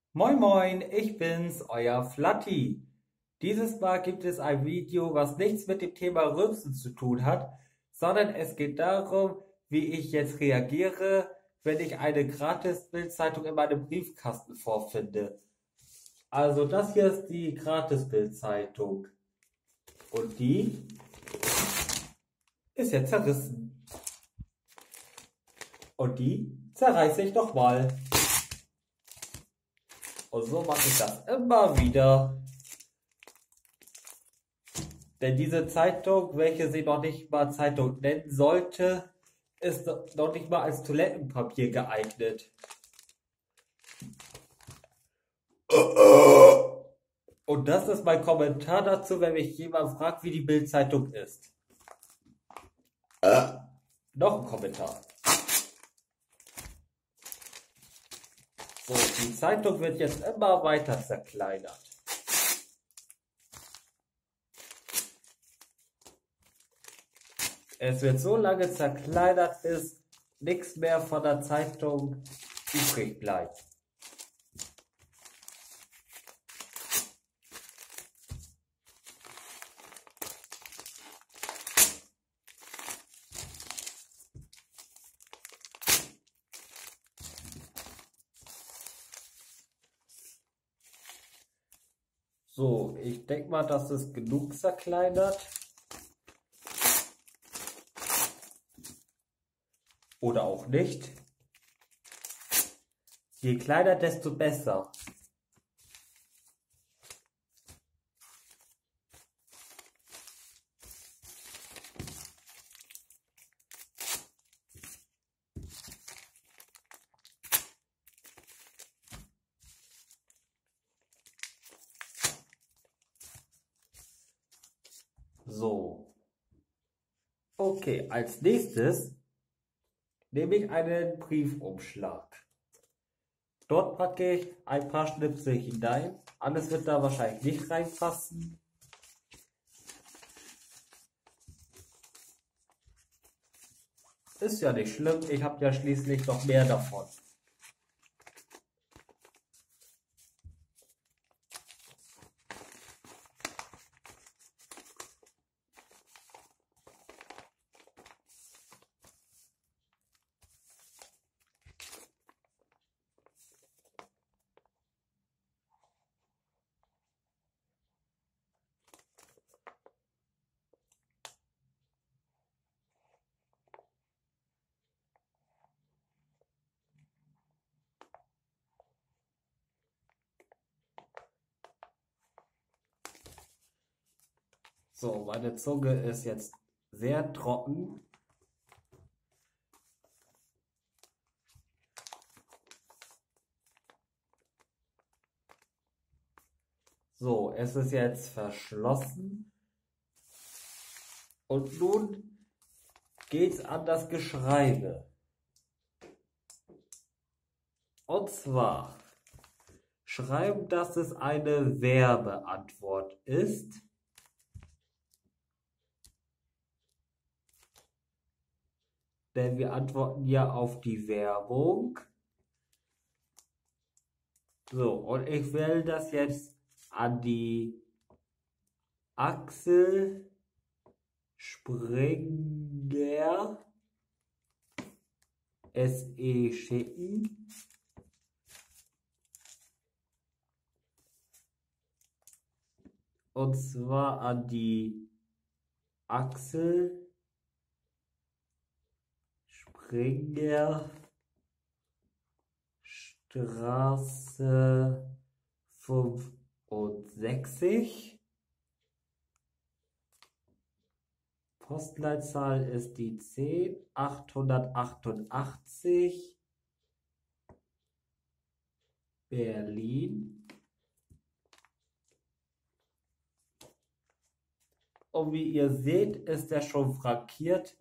Moin Moin, ich bin's, euer Flatti. Dieses Mal gibt es ein Video, was nichts mit dem Thema Rülpsen zu tun hat, sondern es geht darum, wie ich jetzt reagiere, wenn ich eine Gratis-Bildzeitung in meinem Briefkasten vorfinde. Also das hier ist die Gratis-Bildzeitung und die ist jetzt zerrissen und die zerreiße ich nochmal. Und so mache ich das immer wieder. Denn diese Zeitung, welche sie noch nicht mal Zeitung nennen sollte, ist noch nicht mal als Toilettenpapier geeignet. Und das ist mein Kommentar dazu, wenn mich jemand fragt, wie die Bildzeitung ist. Noch ein Kommentar. So, die Zeitung wird jetzt immer weiter zerkleinert. Es wird so lange zerkleinert, bis nichts mehr von der Zeitung übrig bleibt. So, ich denke mal, das ist genug zerkleinert. Oder auch nicht. Je kleiner, desto besser. So. Okay, als nächstes nehme ich einen Briefumschlag. Dort packe ich ein paar Schnipsel hinein. Alles wird da wahrscheinlich nicht reinpassen. Ist ja nicht schlimm, ich habe ja schließlich noch mehr davon. So, meine Zunge ist jetzt sehr trocken. So, es ist jetzt verschlossen. Und nun geht's an das Geschreibe. Und zwar schreiben, dass es eine Werbeantwort ist. Denn wir antworten ja auf die Werbung. So, und ich wähle das jetzt an die Axel Springer SE schicken. Und zwar an die Axel Springer Straße 65. Postleitzahl ist die 10888 Berlin. Und wie ihr seht, ist er schon frankiert